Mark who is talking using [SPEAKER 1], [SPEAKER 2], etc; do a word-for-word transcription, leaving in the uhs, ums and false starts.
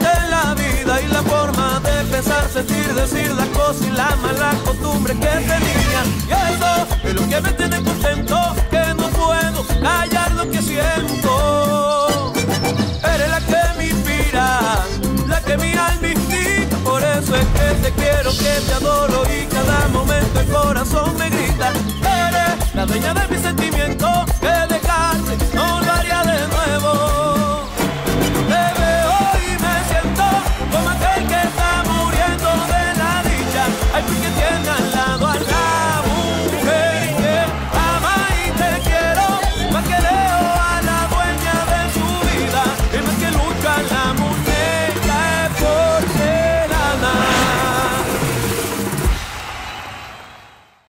[SPEAKER 1] constante en la vida y la forma de pensar, sentir, decir las cosas y la mala costumbre que tenía. Y eso es lo que me tiene contento, que no puedo callar lo que siento. Eres la que me inspira, la que mi alma indica. Por eso es que te quiero, que te adoro y cada momento el corazón me grita. Eres la dueña de mis sentimientos, que